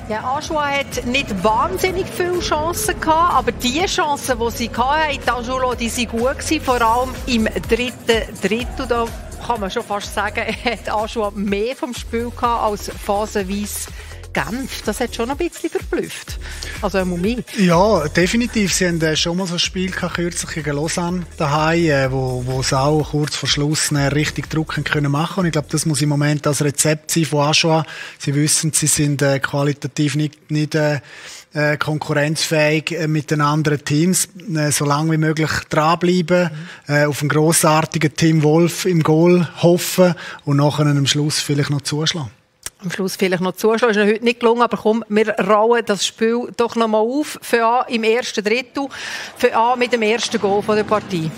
Ja, Ajoie hat nicht wahnsinnig viele Chancen gehabt, aber die Chancen, die sie hatten, Angiolo, die waren gut gewesen, vor allem im dritten Drittel. Da kann man schon fast sagen, hat Ajoie mehr vom Spiel gehabt als phasenweise Genf. Das hat schon ein bisschen verblüfft. Also eine Mumie. Ja, definitiv. Sie haben schon mal so ein Spiel kürzlich gegen Lausanne daheim, wo sie auch kurz vor Schluss richtig Druck können machen. Und ich glaube, das muss im Moment das Rezept sein von Ajoie. Sie wissen, sie sind qualitativ nicht konkurrenzfähig mit den anderen Teams. So lange wie möglich dranbleiben, auf einen grossartigen Tim Wolf im Goal hoffen und nachher am Schluss vielleicht noch zuschlagen. Am Schluss vielleicht noch zuschlagen. Ist heute nicht gelungen, aber komm, wir rollen das Spiel doch noch mal auf. Für an im ersten Drittel. Für an mit dem ersten Goal der Partie.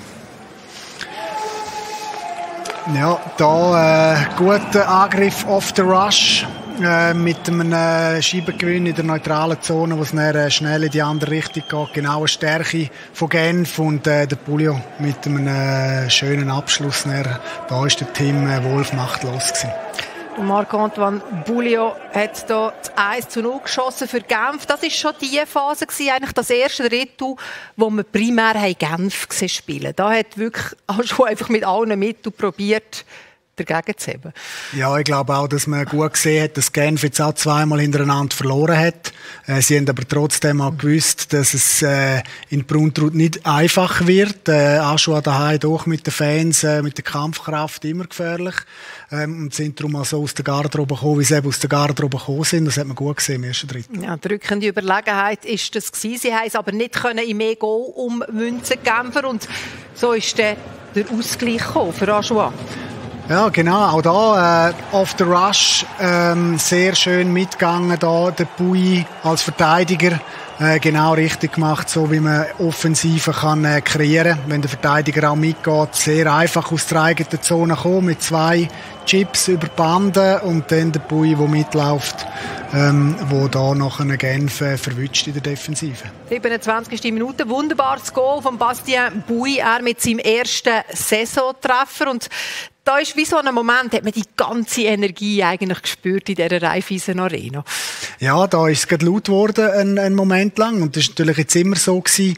Ja, da guter Angriff off the rush. Mit einem Scheibengewinn in der neutralen Zone, wo es dann schnell in die andere Richtung geht. Genau eine Stärke von Genf und der Pouliot mit einem schönen Abschluss. Da ist der Tim Wolf machtlos gewesen. Marc-Antoine Pouliot hat hier das 1:0 geschossen für Genf. Das war schon die Phase gewesen, eigentlich das erste Drittel, wo wir primär Genf spielen. Da hat wirklich schon einfach mit allen Mitteln probiert, dagegen zu haben. Ja, ich glaube auch, dass man gut gesehen hat, dass Genf jetzt auch zweimal hintereinander verloren hat. Sie haben aber trotzdem auch gewusst, dass es in Bruntrud nicht einfach wird. Ajoie daheim doch mit den Fans, mit der Kampfkraft immer gefährlich. Und sind darum auch so aus der Garderobe gekommen, wie sie eben aus der Garderobe gekommen sind. Das hat man gut gesehen im ersten Drittel. Ja, drückende Überlegenheit ist das gewesen. Sie haben es aber nicht können in mehr Goal ummünzen, Genfer. Und so ist der Ausgleich gekommen für Ajoie. Ja, genau. Auch da off the rush sehr schön mitgegangen da der Pouy als Verteidiger. Genau richtig gemacht, so wie man Offensive kann kreieren. Wenn der Verteidiger auch mitgeht, sehr einfach aus der eigenen Zone kommen mit 2 Chips über die Bande und dann der Pouy, der mitläuft, wo da noch einen Genf verwünscht in der Defensive. 27. Minute, wunderbares Goal von Bastien Pouy, er mit seinem ersten Saisontreffer. Und da ist wie so ein Moment, hat man die ganze Energie eigentlich gespürt in dieser Raiffeisen Arena. Ja, da ist es gerade laut geworden, einen Moment lang. Und das war natürlich jetzt immer so gewesen,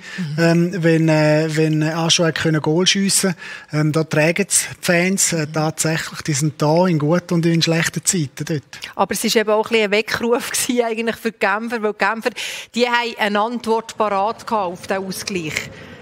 wenn Ajoie Goal schiessen konnte. Da tragen es die Fans tatsächlich, die sind da in guten und in schlechten Zeiten dort. Aber es war eben auch ein bisschen ein Weckruf gewesen, eigentlich für die Genfer, weil die Genfer, die haben eine Antwort parat auf diesen Ausgleich.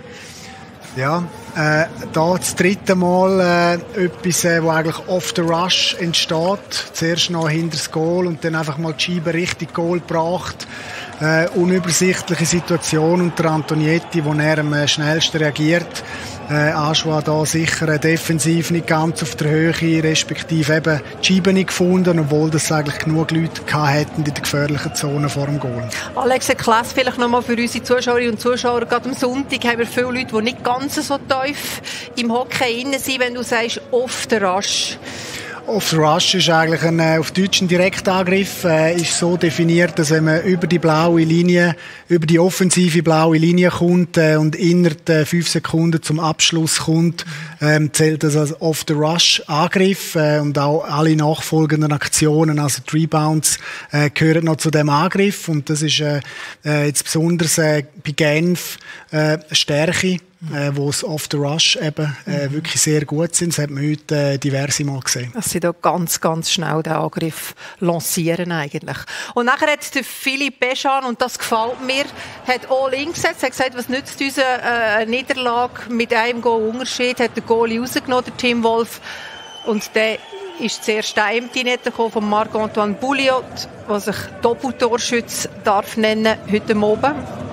Ja, da das dritte Mal etwas, wo eigentlich off the rush entsteht. Zuerst noch hinter das Goal und dann einfach mal die Scheibe richtig Goal gebracht. Unübersichtliche Situation unter Antonietti, wo er am schnellsten reagiert. Ajoie da sicher defensiv nicht ganz auf der Höhe, respektive eben die Scheibe nicht gefunden, obwohl das eigentlich genug Leute hätten in der gefährlichen Zone vor dem Goal. Alex, erklär's vielleicht nochmal für unsere Zuschauerinnen und Zuschauer. Gerade am Sonntag haben wir viele Leute, die nicht ganz so tief im Hockey drin sind, wenn du sagst, off the rush. Off the rush ist eigentlich auf Deutsch ein Direktangriff. Ist so definiert, dass wenn man über die blaue Linie, über die offensive blaue Linie kommt und innerhalb 5 Sekunden zum Abschluss kommt, zählt das als Off the Rush Angriff. Und auch alle nachfolgenden Aktionen, also die Rebounds, gehören noch zu dem Angriff. Und das ist jetzt besonders bei Genf Stärke. Wo es off the rush eben wirklich sehr gut sind. Das hat man heute diverse Mal gesehen. Dass sie da ganz, ganz schnell den Angriff lancieren eigentlich. Und nachher hat der Philippe Béchamp, und das gefällt mir, hat All-In gesetzt. Er hat gesagt, was nützt uns eine Niederlage mit einem Goal-Unterschied? Hat der Goalie rausgenommen, der Tim Wolf. Und der ist zuerst der Empty-Netter gekommen von Marc-Antoine Pouliot, der sich Doppeltorschütz darf nennen heute Morgen.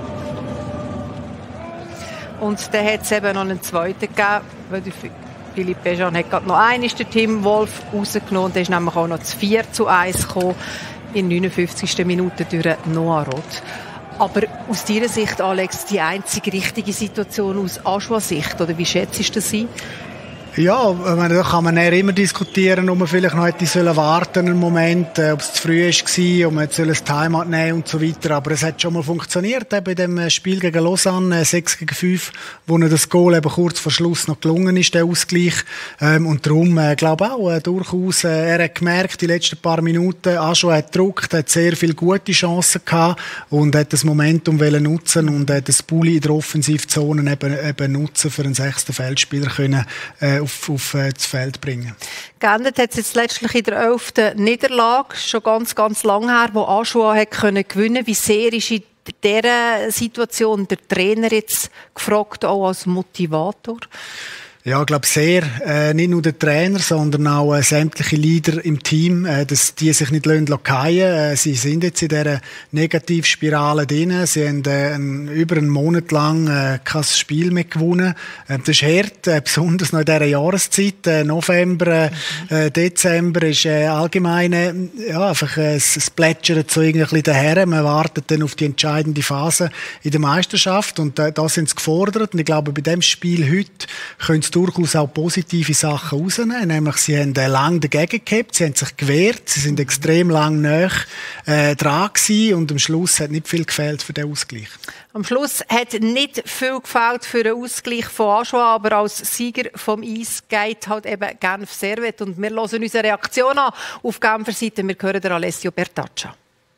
Und dann hat es eben noch einen zweiten gegeben, weil Philippe Béchamp hat gerade noch einen, der Tim Wolf rausgenommen. Da ist nämlich auch noch das 4:1 gekommen in der 59. Minute durch Noah Roth. Aber aus deiner Sicht, Alex, die einzige richtige Situation aus Ajoie-Sicht, oder wie schätzt du das ein? Ja, da kann man immer diskutieren, ob man vielleicht noch hätte warten einen Moment, ob es zu früh war, ob man jetzt ein Timeout nehmen und so weiter. Aber es hat schon mal funktioniert, eben in dem Spiel gegen Lausanne, 6-5, wo das Goal eben kurz vor Schluss noch gelungen ist, der Ausgleich. Und darum, glaube ich auch, durchaus, er hat gemerkt, die letzten paar Minuten, Ajoa hat gedruckt, hat sehr viele gute Chancen gehabt und hat das Momentum nutzen und das Bulli in der Offensivzone eben nutzen, für einen 6. Feldspieler können, auf das Feld bringen. Geendet hat es jetzt letztlich in der 11. Niederlage, schon ganz, ganz lang her, wo Ajoa gewinnen konnte. Wie sehr ist in dieser Situation der Trainer jetzt gefragt, auch als Motivator? Ja, ich glaube sehr. Nicht nur der Trainer, sondern auch sämtliche Leader im Team, dass die sich nicht fallen. Sie sind jetzt in dieser Negativspirale drin. Sie haben über einen Monat lang kein Spiel mehr gewonnen. Das ist hart, besonders noch in dieser Jahreszeit. November, Dezember ist allgemein einfach es plätschert so irgendwie daher. Man wartet dann auf die entscheidende Phase in der Meisterschaft und da sind sie gefordert. Und ich glaube, bei diesem Spiel heute können sie durchaus auch positive Sachen rausnehmen. Nämlich, sie haben lange dagegen gehabt, sie haben sich gewehrt, sie sind extrem lang nahe dran gewesen und am Schluss hat nicht viel gefehlt für den Ausgleich. Am Schluss hat nicht viel gefehlt für den Ausgleich von Ajoa, aber als Sieger vom Eis geht halt eben Genf Servette. Und wir hören unsere Reaktion an auf Genfer Seite. Wir hören Alessio Bertaccia.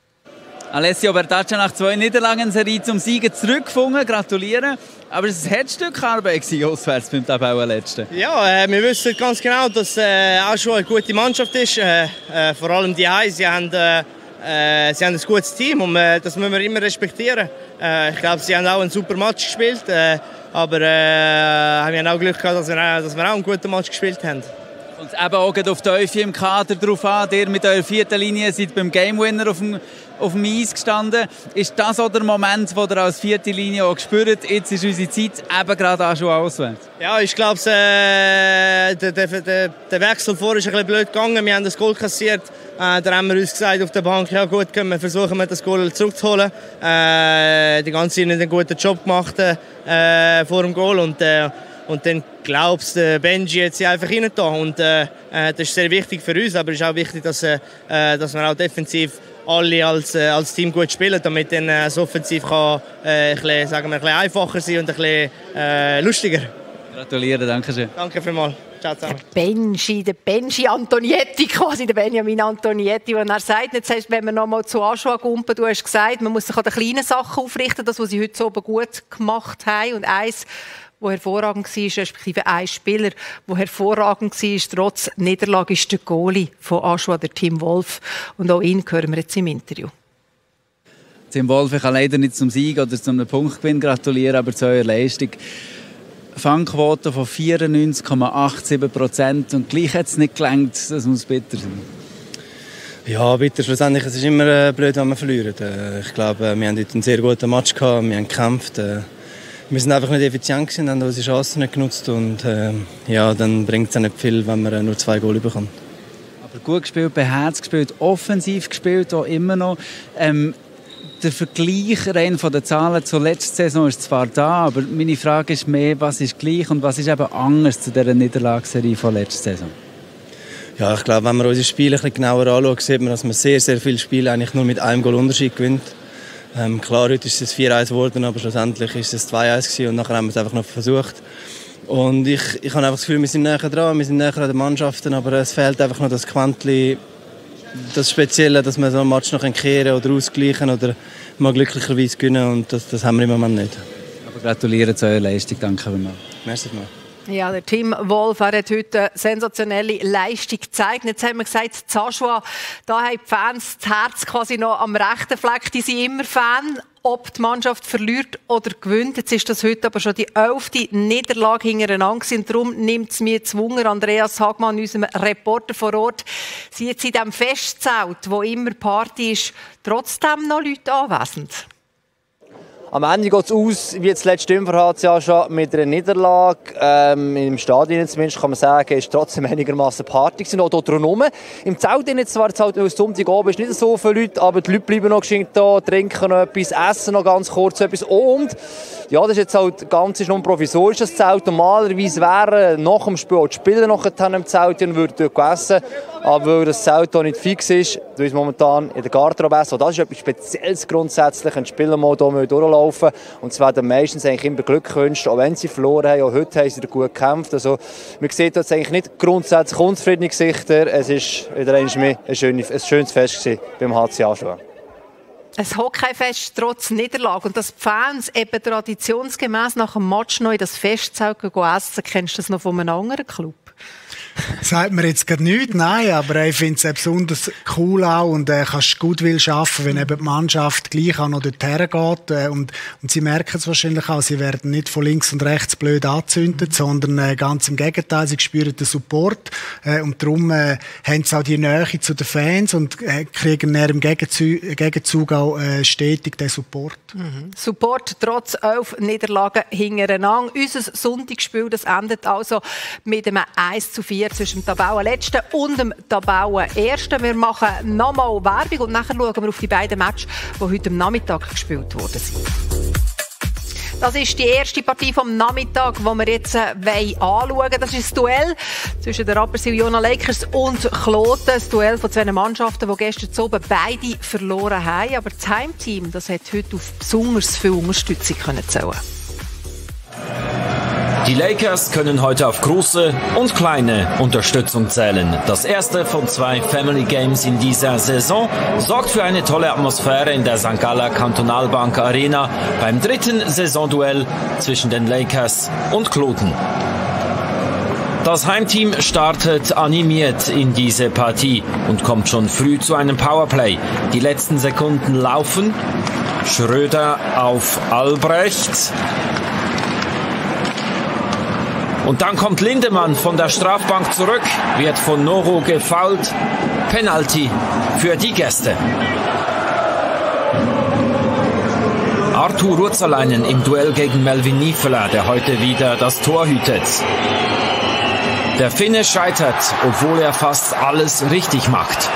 Alessio Bertaccia nach 2 Niederlagen-Serie zum Siegen zurückgefunden. Gratulieren. Aber es war ein Stück Arbeit auswärts beim Tabellenletzten. Ja, wir wissen ganz genau, dass Ajoa eine gute Mannschaft ist. Vor allem die Heim. Sie haben ein gutes Team und das müssen wir immer respektieren. Ich glaube, sie haben auch einen super Match gespielt. Aber wir haben auch Glück gehabt, dass wir auch einen guten Match gespielt haben. Und eben auch auf die Teufel im Kader drauf an. Ihr mit eurer 4. Linie seid beim Game Winner auf dem Eis gestanden. Ist das auch der Moment, wo ihr als 4. Linie auch spürt, jetzt ist unsere Zeit eben gerade auch schon auswärts? Ja, ich glaube, der Wechsel vorher ist ein bisschen blöd gegangen. Wir haben das Goal kassiert. Da haben wir uns gesagt auf der Bank, ja gut, können wir versuchen, das Goal zurückzuholen. Die ganze Zeit einen guten Job gemacht vor dem Goal und dann glaubst du, Benji jetzt einfach rein da. Und das ist sehr wichtig für uns, aber es ist auch wichtig, dass wir auch defensiv alle als Team gut spielen, damit dann das Offensiv kann, ein bisschen einfacher sein und ein bisschen lustiger. Gratuliere, danke schön. Danke vielmals. Ciao zusammen. Der Benji Antonietti, quasi der Benjamin Antonietti, der er sagt, jetzt heißt, wenn wir noch mal zu Ajoa gumpen, du hast gesagt, man muss sich an den kleinen Sachen aufrichten, das, was sie heute so oben gut gemacht haben. Und eins, wo hervorragend war, respektive ein Spieler, der hervorragend war, trotz Niederlage, ist der Goalie von Ajoa, der Tim Wolf. Und auch ihn hören wir jetzt im Interview. Tim Wolf, ich kann leider nicht zum Sieg oder zum Punktgewinn gratulieren, aber zu eurer Leistung. Fangquote von 94,87% und gleich hat es nicht gelangt. Das muss bitter sein. Ja, bitter. Schlussendlich, es ist immer blöd, wenn wir verlieren. Ich glaube, wir haben heute einen sehr guten Match gehabt, wir haben gekämpft. Wir sind einfach nicht effizient gewesen, haben unsere Chancen nicht genutzt und dann bringt es auch nicht viel, wenn man nur 2 Goal bekommt. Aber gut gespielt, beherzt gespielt, offensiv gespielt, auch immer noch. Der Vergleich rein von den Zahlen zur letzten Saison ist zwar da, aber meine Frage ist mehr, was ist gleich und was ist eben anders zu dieser Niederlagsserie von letzter Saison? Ja, ich glaube, wenn man unsere Spiele ein bisschen genauer anschaut, sieht man, dass man sehr, sehr viele Spiele eigentlich nur mit einem Goal Unterschied gewinnt. Klar, heute ist es 4-1 geworden, aber schlussendlich ist es 2-1 und nachher haben wir es einfach noch versucht. Und ich habe einfach das Gefühl, wir sind näher dran, wir sind näher an den Mannschaften, aber es fehlt einfach noch das Quäntchen, das Spezielle, dass wir so einen Match noch kehren oder ausgleichen oder mal glücklicherweise gewinnen und das haben wir im Moment nicht. Aber gratuliere zu eurer Leistung, danke vielmals. Merci vielmals. Ja, der Tim Wolf hat heute eine sensationelle Leistung gezeigt. Jetzt haben wir gesagt, Ajoa, da haben die Fans das Herz quasi noch am rechten Fleck. Die sind immer Fan, ob die Mannschaft verliert oder gewinnt. Jetzt ist das heute aber schon die 11. Niederlage hintereinander gewesen. Und darum nimmt es mir zu Wunder, Andreas Hagmann, unserem Reporter vor Ort, sind jetzt in diesem Festzelt, wo immer Party ist, trotzdem noch Leute anwesend? Am Ende geht es aus, wie das letzte Stimme für HCA schon, mit einer Niederlage. Im Stadion zumindest kann man sagen, ist trotzdem einigermaßen Party gewesen, auch dort rundherum. Im Zelt zwar, weil Sonntagabend ist nicht so viele Leute, aber die Leute bleiben noch geschenkt da, trinken noch etwas, essen noch ganz kurz etwas. Und ja, das ist jetzt halt ganz nur provisorisch, das Zelt. Normalerweise wären nach dem Spiel auch die Spieler noch im Zelt und würden dort essen. Aber weil das Zelt hier nicht fix ist, weil es momentan in der Garderobe essen. Das ist etwas Spezielles grundsätzlich, wenn die Spieler mal hier durchlaufen. Und es werden meistens eigentlich immer Glück gewünscht, auch wenn sie verloren haben. Auch heute haben sie gut gekämpft. Also, man sieht jetzt eigentlich nicht grundsätzlich unzufriedene Gesichter. Es ist wieder ein schönes Fest gewesen beim HCA schon. Ein Hockeyfest trotz Niederlage. Und dass die Fans eben traditionsgemäß nach dem Match noch in das Festzelt essen, kennst du das noch von einem anderen Club? Sagt mir jetzt gerade nichts, nein, aber ich finde es besonders cool auch und kannst Goodwill schaffen, wenn eben die Mannschaft gleich auch noch dorthin geht und sie merken es wahrscheinlich auch, sie werden nicht von links und rechts blöd angezündet, sondern ganz im Gegenteil, sie spüren den Support und darum haben sie auch die Nähe zu den Fans und kriegen dann im Gegenzug auch stetig den Support. Support trotz 11 Niederlagen hintereinander. Unser Sonntagsspiel, das endet also mit einem 1:4 zwischen dem Tabellenletzten und dem Tabellenersten. Wir machen nochmal Werbung und nachher schauen wir auf die beiden Matches, die heute am Nachmittag gespielt worden sind. Das ist die erste Partie vom Nachmittag, die wir jetzt anschauen wollen. Das ist das Duell zwischen den Rapperswil-Jona Lakers und Kloten. Das Duell von zwei Mannschaften, die gestern zu oben beide verloren haben. Aber das Heimteam, das hat heute auf besonders viel Unterstützung zählen. Die Lakers können heute auf große und kleine Unterstützung zählen. Das erste von 2 Family Games in dieser Saison sorgt für eine tolle Atmosphäre in der St. Galler Kantonalbank Arena beim 3. Saisonduell zwischen den Lakers und Kloten. Das Heimteam startet animiert in diese Partie und kommt schon früh zu einem Powerplay. Die letzten Sekunden laufen. Schröder auf Albrecht. Und dann kommt Lindemann von der Strafbank zurück, wird von Noro gefoult. Penalty für die Gäste. Arthur Ruotsalainen im Duell gegen Melvin Niefela, der heute wieder das Tor hütet. Der Finne scheitert, obwohl er fast alles richtig macht.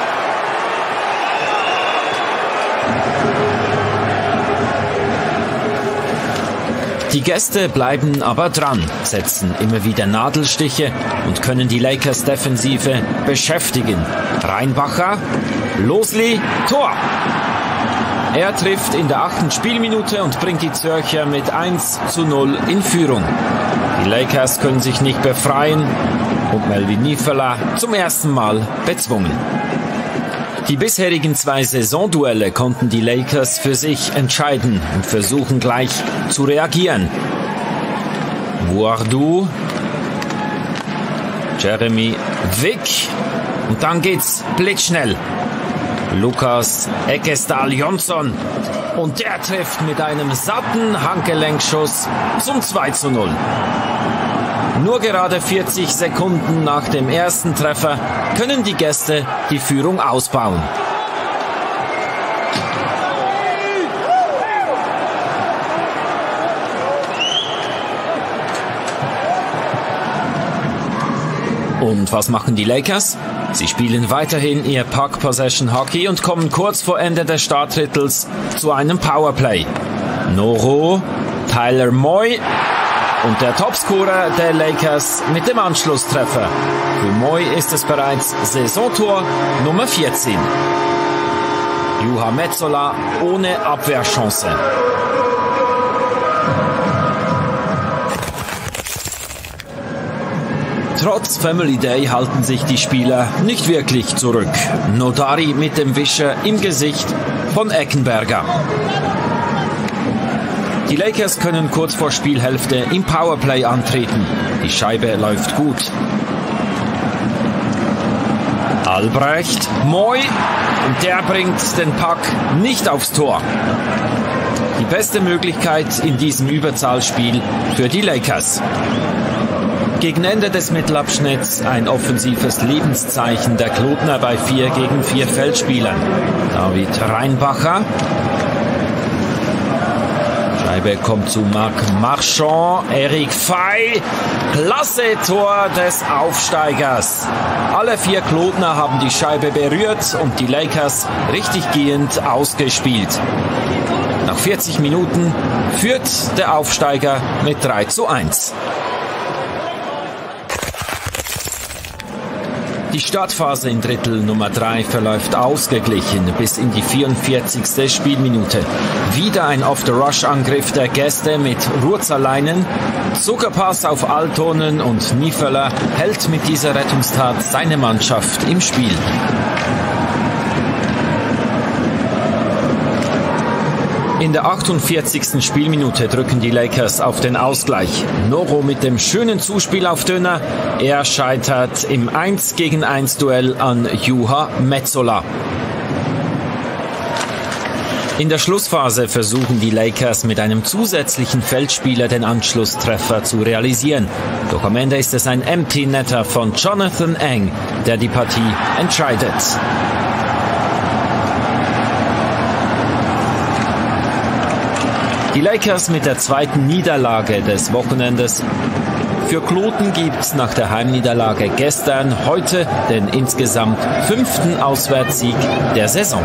Die Gäste bleiben aber dran, setzen immer wieder Nadelstiche und können die Lakers Defensive beschäftigen. Reinbacher, Losli, Tor! Er trifft in der 8. Spielminute und bringt die Zürcher mit 1:0 in Führung. Die Lakers können sich nicht befreien und Melvin Niefela zum ersten Mal bezwungen. Die bisherigen 2 Saisonduelle konnten die Lakers für sich entscheiden und versuchen gleich zu reagieren. Bourdou, Jeremy Wick und dann geht's blitzschnell. Lukas Ekestal Jonsson und der trifft mit einem satten Handgelenkschuss zum 2:0. Nur gerade 40 Sekunden nach dem ersten Treffer können die Gäste die Führung ausbauen. Und was machen die Lakers? Sie spielen weiterhin ihr Puck-Possession-Hockey und kommen kurz vor Ende des Startdrittels zu einem Powerplay. Noro, Tyler Moy und der Topscorer der Lakers mit dem Anschlusstreffer. Für Moy ist es bereits Saisontor Nummer 14. Juha Metsola ohne Abwehrchance. Trotz Family Day halten sich die Spieler nicht wirklich zurück. Nodari mit dem Wischer im Gesicht von Eckenberger. Die Lakers können kurz vor Spielhälfte im Powerplay antreten. Die Scheibe läuft gut. Albrecht, Moy und der bringt den Puck nicht aufs Tor. Die beste Möglichkeit in diesem Überzahlspiel für die Lakers. Gegen Ende des Mittelabschnitts ein offensives Lebenszeichen der Klotner bei 4 gegen 4 Feldspielern. David Reinbacher. Scheibe kommt zu Marc Marchand, Eric Fay, klasse Tor des Aufsteigers. Alle 4 Klotner haben die Scheibe berührt und die Lakers richtig gehend ausgespielt. Nach 40 Minuten führt der Aufsteiger mit 3:1. Die Startphase in Drittel Nummer 3 verläuft ausgeglichen bis in die 44. Spielminute. Wieder ein Off-the-Rush-Angriff der Gäste mit Rurzerleinen. Zuckerpass auf Altonen und Niefeler hält mit dieser Rettungstat seine Mannschaft im Spiel. In der 48. Spielminute drücken die Lakers auf den Ausgleich. Noro mit dem schönen Zuspiel auf Dönner. Er scheitert im 1-gegen-1-Duell an Juha Metsola. In der Schlussphase versuchen die Lakers mit einem zusätzlichen Feldspieler den Anschlusstreffer zu realisieren. Doch am Ende ist es ein Empty Netter von Jonathan Eng, der die Partie entscheidet. Die Lakers mit der 2. Niederlage des Wochenendes. Für Kloten gibt's nach der Heimniederlage gestern heute den insgesamt 5. Auswärtssieg der Saison.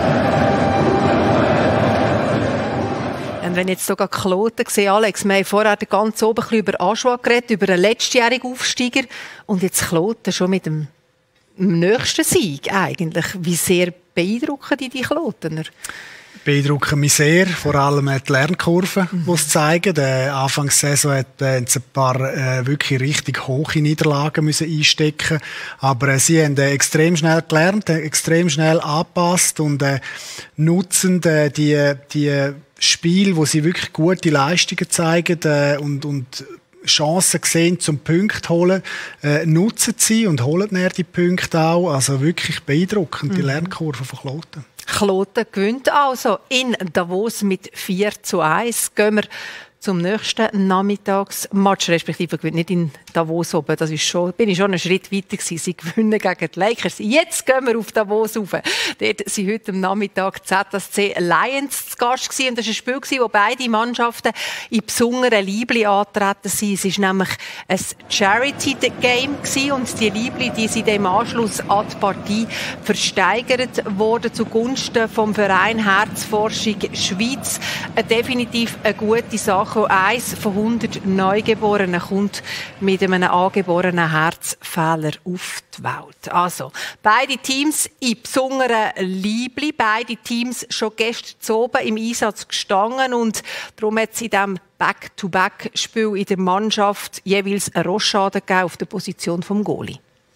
Und wenn jetzt sogar Kloten sehe, Alex, wir haben vorher ganz oben über Aschua geredet, über einen letztjährigen Aufsteiger und jetzt Kloten schon mit dem nächsten Sieg eigentlich. Wie sehr beeindrucken die Klotener? Beeindrucken mich sehr, vor allem die Lernkurve, die es zeigen. Anfangssaison hat ein paar wirklich richtig hohe Niederlagen müssen einstecken, aber sie haben extrem schnell gelernt, extrem schnell angepasst und nutzen die Spiele, wo sie wirklich gute Leistungen zeigen und Chancen sehen zum Punkt holen, nutzen sie und holen näher die Punkte auch. Also wirklich beeindruckend, die Lernkurve von Kloten. Kloten gewinnt also in Davos mit 4:1. Gehen wir zum nächsten Nachmittagsmatch, respektive gewinnt nicht in Davos oben. Das ist schon, bin ich schon einen Schritt weiter gewesen. Sie gewinnen gegen die Lakers. Jetzt gehen wir auf Davos rauf. Dort sind heute am Nachmittag ZSC Lions zu Gast gewesen. Und das war ein Spiel gewesen, wo beide Mannschaften in besonderen Liebli antreten sind. Es war nämlich ein Charity-Game gewesen und die Liebli, die sind im Anschluss an die Partie versteigert worden zugunsten vom Verein Herzforschung Schweiz. Definitiv eine gute Sache. Eins von 100 Neugeborenen kommt mit einem angeborenen Herzfehler auf die Welt. Also, beide Teams in besonderen Liebli, beide Teams schon gestern oben im Einsatz gestanden und darum hat es in diesem Back-to-Back-Spiel in der Mannschaft jeweils eine Rochade gegeben auf der Position vom Goalie.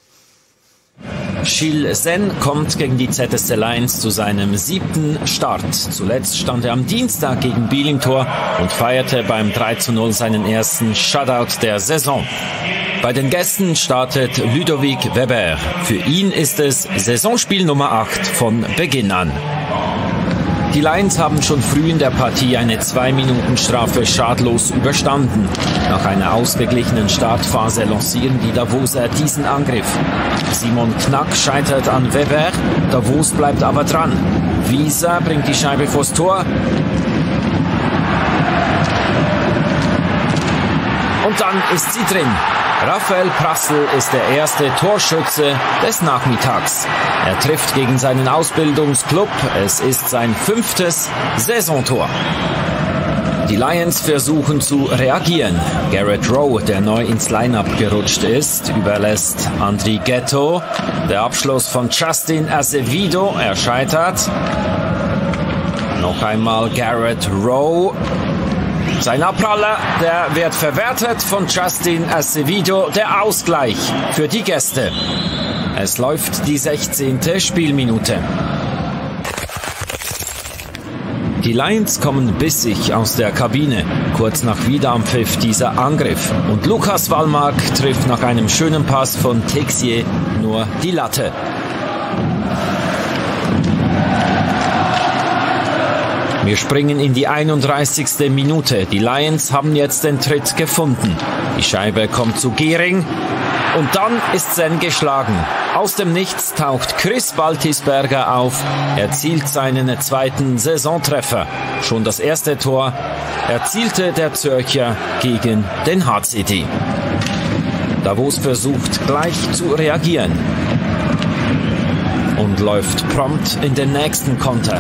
Gilles Sen kommt gegen die ZSC Lions zu seinem 7. Start. Zuletzt stand er am Dienstag gegen Biel im Tor und feierte beim 3:0 seinen ersten Shutout der Saison. Bei den Gästen startet Ludovic Weber. Für ihn ist es Saisonspiel Nummer 8 von Beginn an. Die Lions haben schon früh in der Partie eine 2-Minuten-Strafe schadlos überstanden. Nach einer ausgeglichenen Startphase lancieren die Davoser diesen Angriff. Simon Knack scheitert an Weber, Davos bleibt aber dran. Wieser bringt die Scheibe vors Tor. Und dann ist sie drin. Raphael Prassel ist der erste Torschütze des Nachmittags. Er trifft gegen seinen Ausbildungsklub. Es ist sein 5. Saisontor. Die Lions versuchen zu reagieren. Garrett Rowe, der neu ins Line-Up gerutscht ist, überlässt Andri Ghetto. Der Abschluss von Justin Acevedo, er scheitert. Noch einmal Garrett Rowe. Sein Abpraller, der wird verwertet von Justin Acevedo, der Ausgleich für die Gäste. Es läuft die 16. Spielminute. Die Lions kommen bissig aus der Kabine. Kurz nach Wiederanpfiff dieser Angriff. Und Lukas Wallmark trifft nach einem schönen Pass von Texier nur die Latte. Wir springen in die 31. Minute. Die Lions haben jetzt den Tritt gefunden. Die Scheibe kommt zu Gehring. Und dann ist Sen geschlagen. Aus dem Nichts taucht Chris Baltisberger auf. Er zielt seinen zweiten Saisontreffer. Schon das erste Tor erzielte der Zürcher gegen den HCD. Davos versucht gleich zu reagieren und läuft prompt in den nächsten Konter.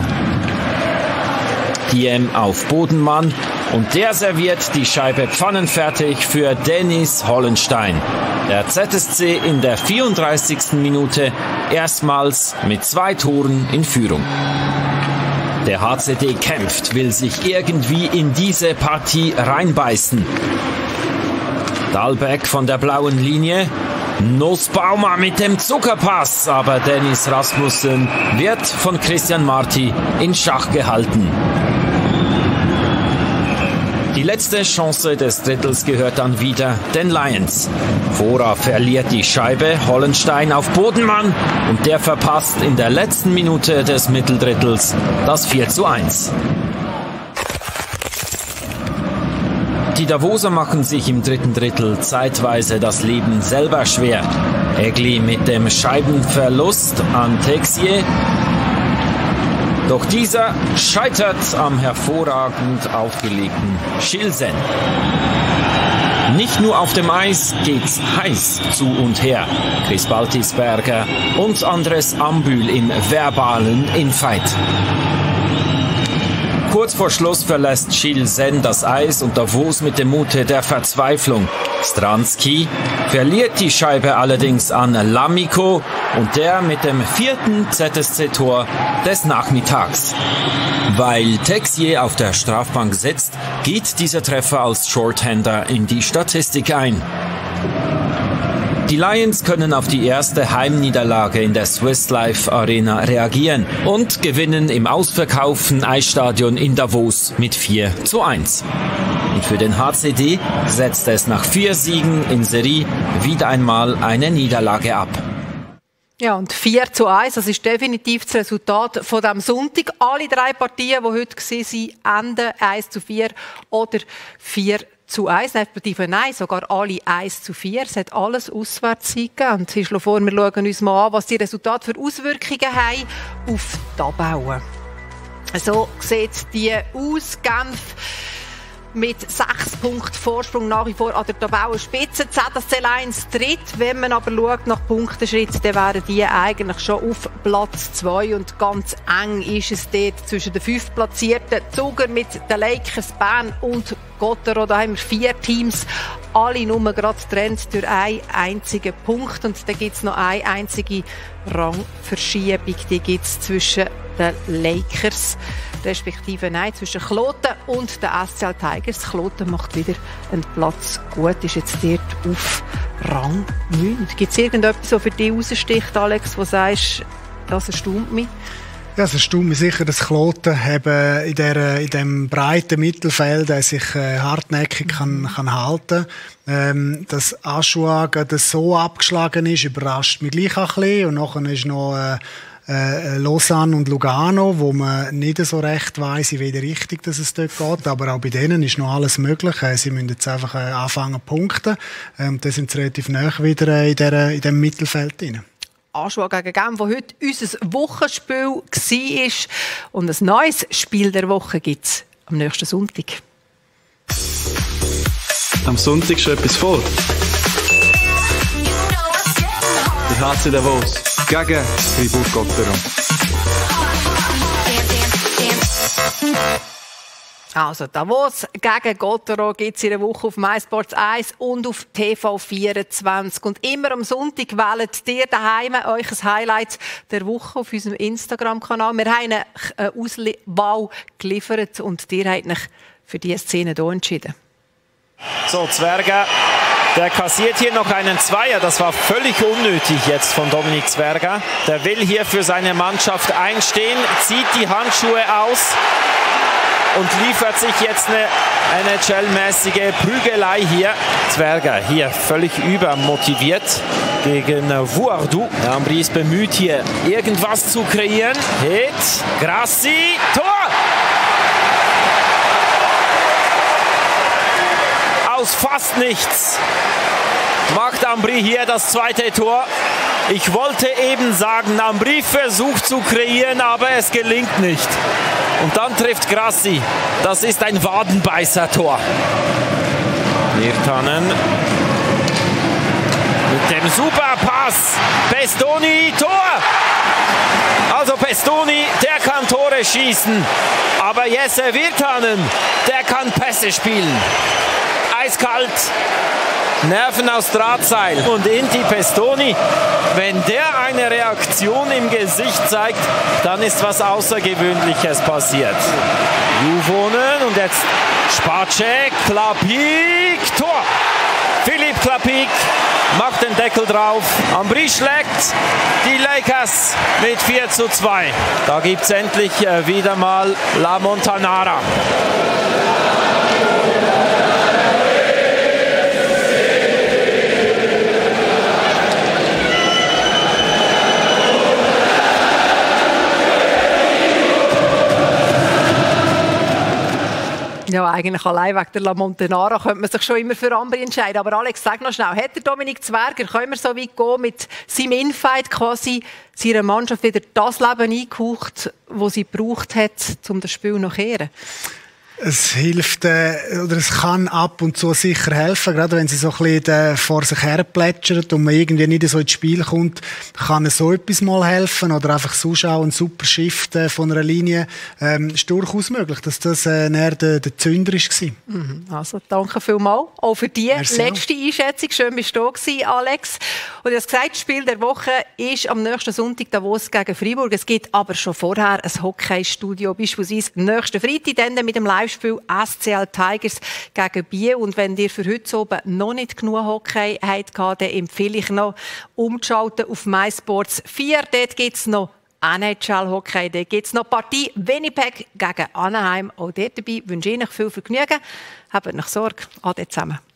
Diem auf Bodenmann und der serviert die Scheibe pfannenfertig für Dennis Hollenstein. Der ZSC in der 34. Minute erstmals mit 2 Toren in Führung. Der HCD kämpft, will sich irgendwie in diese Partie reinbeißen. Dahlbeck von der blauen Linie. Nussbaumer mit dem Zuckerpass, aber Dennis Rasmussen wird von Christian Marti in Schach gehalten. Die letzte Chance des Drittels gehört dann wieder den Lions. Fora verliert die Scheibe, Hollenstein auf Bodenmann und der verpasst in der letzten Minute des Mitteldrittels das 4:1. Die Davoser machen sich im dritten Drittel zeitweise das Leben selber schwer. Egli mit dem Scheibenverlust an Texier. Doch dieser scheitert am hervorragend aufgelegten Schilsen. Nicht nur auf dem Eis geht's heiß zu und her. Chris Baltisberger und Andres Ambühl im verbalen Infight. Kurz vor Schluss verlässt Schilsen das Eis und Davos mit dem Mute der Verzweiflung. Stranski verliert die Scheibe allerdings an Lamiko und der mit dem 4. ZSC-Tor des Nachmittags. Weil Texier auf der Strafbank sitzt, geht dieser Treffer als Shorthander in die Statistik ein. Die Lions können auf die erste Heimniederlage in der Swiss Life Arena reagieren und gewinnen im ausverkauften Eisstadion in Davos mit 4:1. Und für den HCD setzt es nach 4 Siegen in Serie wieder einmal eine Niederlage ab. Ja, und 4:1, das ist definitiv das Resultat von diesem Sonntag. Alle 3 Partien, die heute waren, enden 1:4 oder 4:1. Nein, sogar alle 1:4. Es hat alles auswärts gegeben. Und ich schlage vor, wir schauen uns mal an, was die Resultate für Auswirkungen haben auf die Tabelle. So sieht die aus. Genf mit 6 Punkten Vorsprung nach wie vor an der Tabellenspitze. ZSC Lions dritt. Wenn man aber schaut nach Punktenschritt, dann wären die eigentlich schon auf Platz 2. Und ganz eng ist es dort zwischen den 5 Platzierten. Zuger mit den Lakers, Bern und Gottero. Da haben wir 4 Teams. Alle nur gerade getrennt durch einen einzigen Punkt. Und dann gibt es noch eine einzige Rangverschiebung. Die gibt es zwischen den Lakers, respektive zwischen Kloten und den SCL Tigers. Kloten macht wieder einen Platz gut, ist jetzt dort auf Rang 9. Gibt es irgendetwas, was für dich raussticht, Alex, wo du sagst, das erstaunt mich? Ja, es erstaunt mich sicher, dass Kloten eben in diesem breiten Mittelfeld sich hartnäckig kann halten kann. Dass Aschua das so abgeschlagen ist, überrascht mich gleich ein bisschen. Und nachher ist noch Lausanne und Lugano, wo man nicht so recht weiss, in welche Richtung dass es dort geht. Aber auch bei denen ist noch alles möglich. Sie müssen jetzt einfach anfangen zu punkten. Da sind sie relativ nah wieder in diesem Mittelfeld drin. Aschua gegen Genf, wo heute unser Wochenspiel war. Und ein neues Spiel der Woche gibt es am nächsten Sonntag. Am Sonntag schon etwas vor. Die HC Davos gegen Fribourg Gotteron. Also Davos gegen Gottero gibt es in der Woche auf MySports 1 und auf TV24. Und immer am Sonntag wählt ihr daheim euch ein Highlight der Woche auf unserem Instagram-Kanal. Wir haben eine Auswahl geliefert und ihr habt euch für diese Szene hier entschieden. So, Zwerger, der kassiert hier noch einen Zweier. Das war völlig unnötig jetzt von Dominik Zwerger. Der will hier für seine Mannschaft einstehen, zieht die Handschuhe aus und liefert sich jetzt eine NHL-mäßige Prügelei hier. Zwerger hier völlig übermotiviert gegen Vuardu. Der Ambry ist bemüht, hier irgendwas zu kreieren. Hit, Grassi, Tor! Aus fast nichts macht Ambry hier das zweite Tor. Ich wollte eben sagen, Ambry versucht zu kreieren, aber es gelingt nicht. Und dann trifft Grassi. Das ist ein Wadenbeißer-Tor. Virtanen mit dem Superpass. Pestoni, Tor! Also Pestoni, der kann Tore schießen. Aber Jesse Virtanen, der kann Pässe spielen. Eiskalt. Nerven aus Drahtseil. Und Inti Pestoni, wenn der eine Reaktion im Gesicht zeigt, dann ist was Außergewöhnliches passiert. Juvonen und jetzt Spacek, Klapik, Tor! Philipp Klapik macht den Deckel drauf. Ambry schlägt die Lakers mit 4:2. Da gibt es endlich wieder mal La Montanara. Ja, eigentlich allein wegen der La Montanara könnte man sich schon immer für Ambry entscheiden. Aber Alex, sag noch schnell, hat der Dominik Zwerger, können wir so weit gehen, mit seinem Infight quasi seiner Mannschaft wieder das Leben eingehaucht, das sie gebraucht hat, um das Spiel noch zu kehren? Es hilft, oder es kann ab und zu sicher helfen, gerade wenn sie so ein bisschen vor sich her plätschert und man irgendwie nicht so ins Spiel kommt, kann so etwas mal helfen oder einfach zuschauen, ein super Shift von einer Linie. Ist durchaus möglich, dass das näher der Zünder war. Also, danke vielmals. Auch für die Merci letzte Einschätzung. Schön, bist du da gewesen, Alex. Und ich habe gesagt, das Spiel der Woche ist am nächsten Sonntag Davos gegen Freiburg. Es gibt aber schon vorher ein Hockeystudio, beispielsweise nächsten Freitag dann mit dem Live-Spiel SCL Tigers gegen Biel. Und wenn ihr für heute oben noch nicht genug Hockey habt, dann empfehle ich noch umzuschalten auf MySports 4. Dort gibt es noch NHL-Hockey, dort gibt es noch Partie Winnipeg gegen Anaheim. Auch dort dabei wünsche ich euch viel Vergnügen. Habt euch Sorge. Ade zusammen.